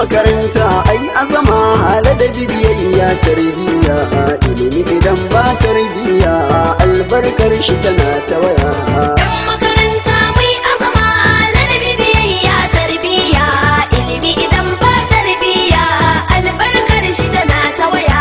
makaranta ai azama ladabi biyayya tarbiyya ilimi idan ba tarbiyya albarkar shi tana ta waya. Makaranta mai azama ladabi biyayya tarbiyya ilimi idan ba tarbiyya albarkar shi tana ta waya.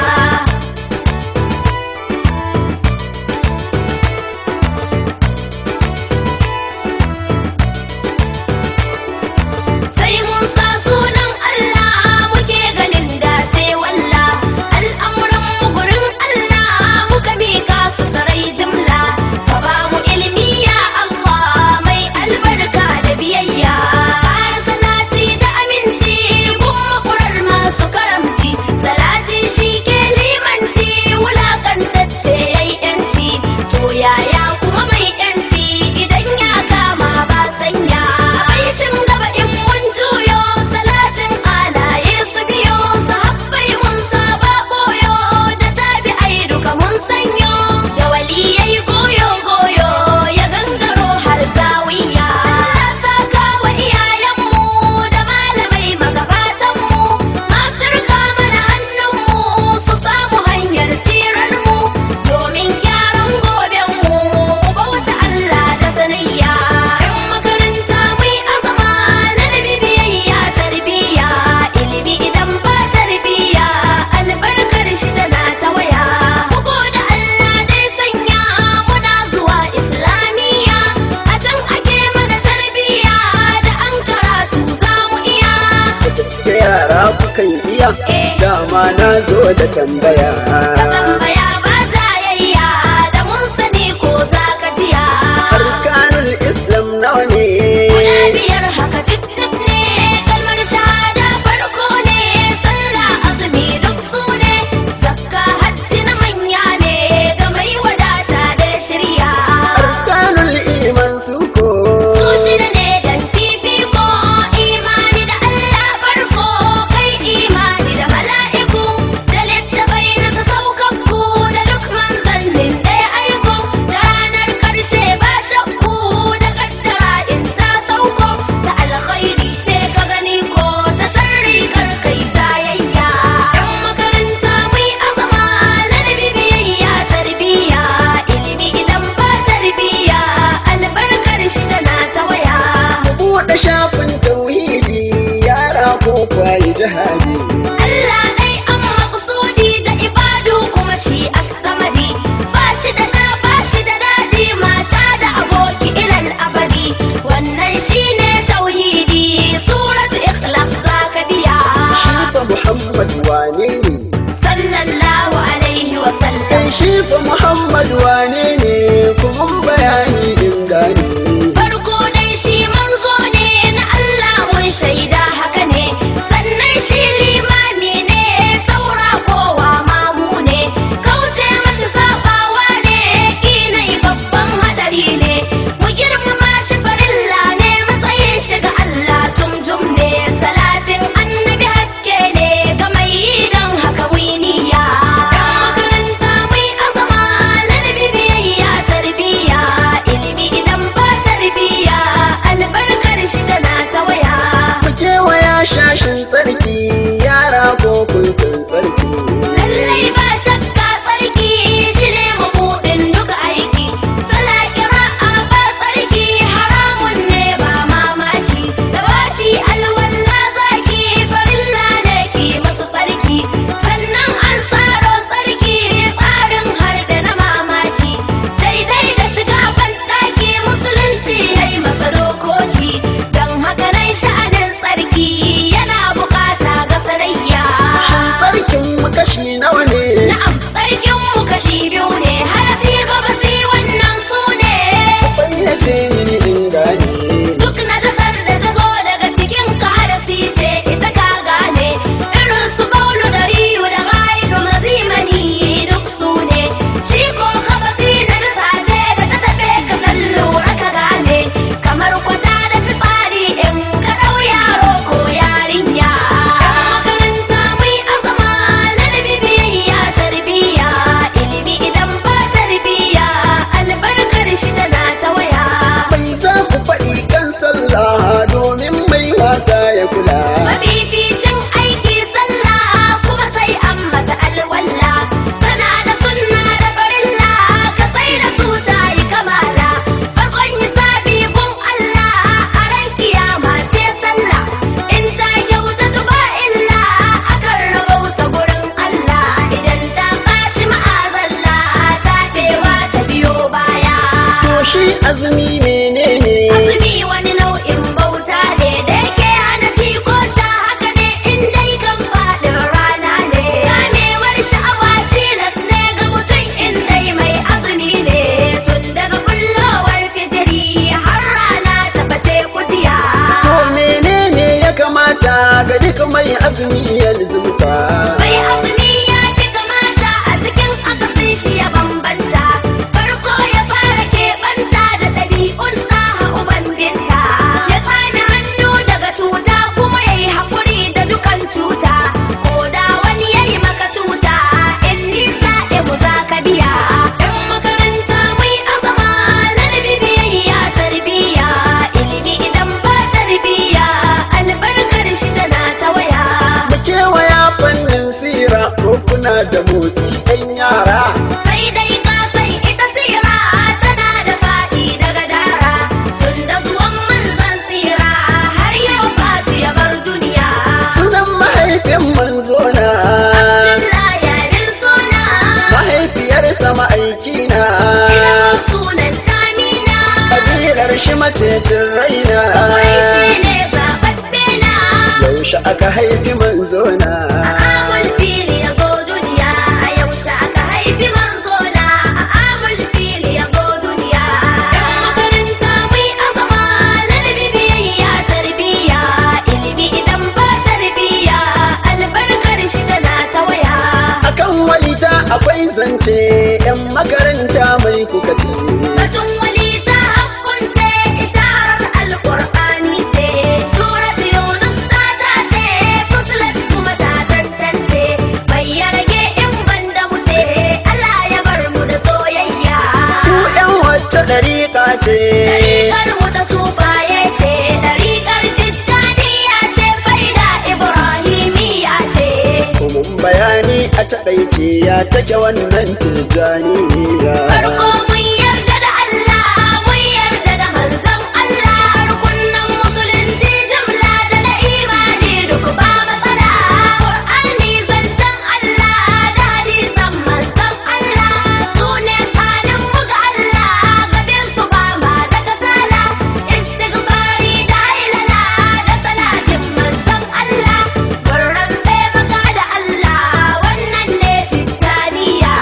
Sai mun sa sunan Allah muke ganin dace walla al'amuran mu gurin Allah muka mika su sarai jimla ka ba mu ilimi ya Allah mai albarka da biyayya ƙara salati da aminci kuma kurar masu karamci salati shi ke limanci wulakantacce yayi yanci to yaya kuma mai yanci idan ya kama ba sanya baitin gaba in mun juyo salatin alaye su biyo sahabbai mun saba boyo da tabi'ai duka mun sanyo da waliyai goyo goyo ya gangaro har zawiya Allah saka wa iyayenmu da malamai magabatanmu masu rika mana hannunmu su samu hanyar tsirarmu domin gyaran gobenmu bauta Allah da sanayya. Yan makaranta mai azama ladabi biyayya tarbiyya ilimi idan ba tarbiyya albarkar shi tana ta waya. Bugu da Allah dai sanya muna zuwa islamiyya a can ake mana tarbiyya da an karatu za mu iya. Da gaske yara kukan iya dama na zo da tambaya. Ka tambaya ba jayayya da mun sani ko za ka jiya. Arkanul Islam nawa ne? Guda biyar haka cip cip ne kalmar shahada farko ne sallah azumi duk su ne zakka hajji na manya ne ga mai wadata da shirya. Arkanul iman su ko? Su shida ne dan fifiko imani da Allah farko kai imani da mala'iku da littafai na saukakku da duk manzannin da ya aiko da ranar karshe ba shakku da kaddara in ta sauko ta alkhairi ce ka gani ko ta sharri kar kai jayayya. Yan makaranta mai azama ladabi biyayya tarbiyya ilimi idan ba tarbiyya albarkar shi tana ta waya. Buɗe shafin tauhidi yara ko kwaye jihadi. Allah dai an maƙsudi da ibadu kuma shi as-samadi ba shi da ɗa ba shi da dadi mata da aboki ilal abadi wannan shine tauhidi suratu ikhlas zaka biya. Shifa Muhammad wane ne? Sallallahu alaihi wa sallam. Kai Shifa Muhammad wane ne? Kuma bayani in gane. Farko dai shi manzo ne na Allah mun shaida haka ne sannan shi azumi ya lizumta. Mai azumi ya fi kamata a cikin akasin shi ya bambanta. Farko ya fara keɓanta da ɗabi'un ɗaha uban binta. Ya tsami hannu daga cuta kuma ya yi haƙuri da dukan cuta. Ko da wani ya yi maka cuta, in nisa mu za ka biya. Ɗan makaranta mai azama, ladabi biyayya tarbiyya. Ilimi idan ba tarbiyya, albarkar shi tana ta waya. Da kewaya fannin sira ko kuna da motsi ɗan yara. Sai dai ka sai ita sira tana da faɗi daga dara. Tun da zuwan manzon tsira har yau fatu ya bar duniya. Sunan mahaifin manzona, Abdullah yarin suna, mahaifiyarsa ma'aikina. ilimin sunan tamina. Kabilar shi macecin raina. Wai shi ne zaɓaɓɓe na. Yaushe aka haifi manzona. Amul fili ya zo duniya. Yaushe aka haifi manzona. Amul fili ya zo duniya. Yan makaranta mai azama, ladabi biyayya tarbiyya. Ilimi idan ba tarbiyya, albarkar shi tana ta waya. Akan walita akwai zance 'yan makaranta mai kuka ce. Batun wani ta hakkunce, isharar alƙur'ani ce. Surat Yunus ta tace, Fusilat kuma ta tantance. Bai ya rage in banda mu ce, Allah ya bar mu da soyayya. Ku 'yan wacce ɗariƙa ce. Ɗariƙar mu ta sufaye ce, ɗariƙar tijjaniya ce, faida Ibrahimiyya ce. Kumun bayani a taɗaice ya take wannan tijjaniya. Farko mun yarda da Allah, mun yarda da manzon Allah, rukunan musulunci jimla da na imani duk ba matsala. Qur'ani zancen Allah da hadisan manzon Allah, su ne tsanin mu ga Allah, gabin su ba ma da kasala. Istighfari da hailala da salatin manzon Allah, burran sai maka da Allah, wannan ne tijjaniya.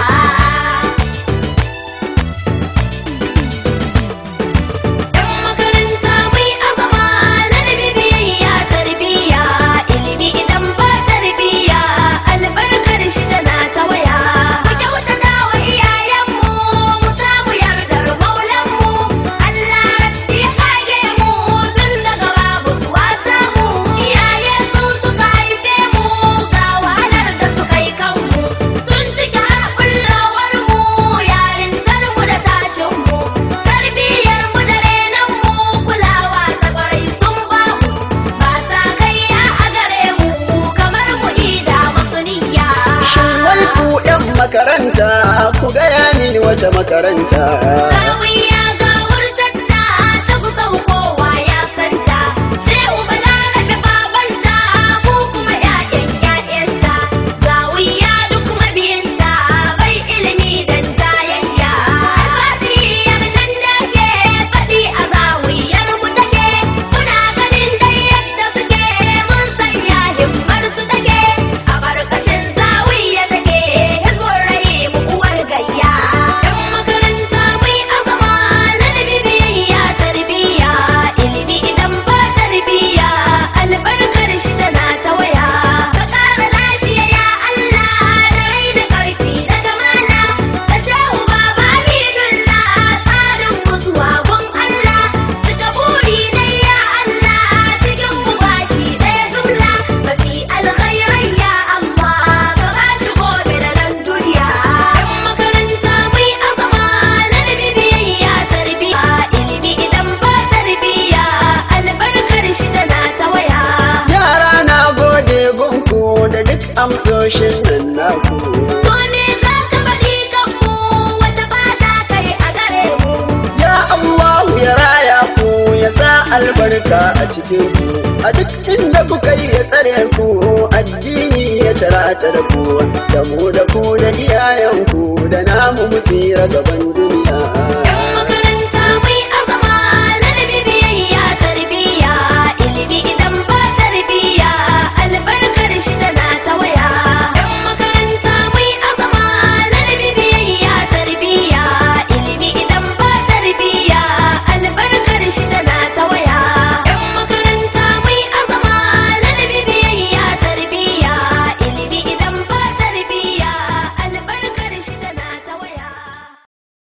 Yan makaranta mai azama, ladabi biyayya tarbiyya. Ilimi idan ba tarbiyya, albarkar shi tana ta waya. Mu kyautata wa iyayenmu, mu samu yardar maulanmu. Allah rabbi ya kage mu, tun daga babu su wasa mu. Iyaye su suka haife mu, ga wahalar da suka yi kanmu. Tun ciki har kullawar mu, yarintar mu da tashin mu. Tarbiyyar mu da renon mu, kulawa ta kwarai sun ba mu. Ba sa kaiya a gare mu, kamar mu ida masu niyya. Shin wai ku 'yan makaranta ku gaya mini wace makaranta. Zawiya ga wurtatta ta kusa kowa ya santa. Shehu Balarabe babanta, mu kuma 'ya'yan 'ya'yanta. Zawiya duk mabiyinta, bai ilimi dan jayayya. Alfatihiyar nan da ke faɗi a zawiyar mu take. Muna ganin dai yadda suke, mun sanya himmar su take. A barkashin zawiya take, Hizbun Rahim uwar gayya. Yan makaranta mai azama, ladabi biyayya tarbiyya. Ilimi idan ba tarbiyya, albarkar shi tana ta waya. Ka ƙara lafiya ya Allah, da rai da ƙarfi da kamala. Ka shehu baba Aminullah, tsarin musuwa gun Allah. Cika buri na ya Allah, cikin mu baki ɗaya jumla. Mafi alkhairai ya Allah, ka bashi gobe da nan duniya. Yan makaranta mai azama, ladabi biyayya tarbiyya. Ilimi idan ba tarbiyya, albarkar shi tana ta waya. Yara na gode gunku da duk amsoshin nan naku. To me za ka faɗi kanmu, wace fata kai a gare mu? Ya Allahu ya raya ku ya sa albarka a cikin ku. A duk inda kuka yi ya tsare ku, addini ya cirata da ku. Da mu da ku da iyayenku da namu mu tsira gaban duniya.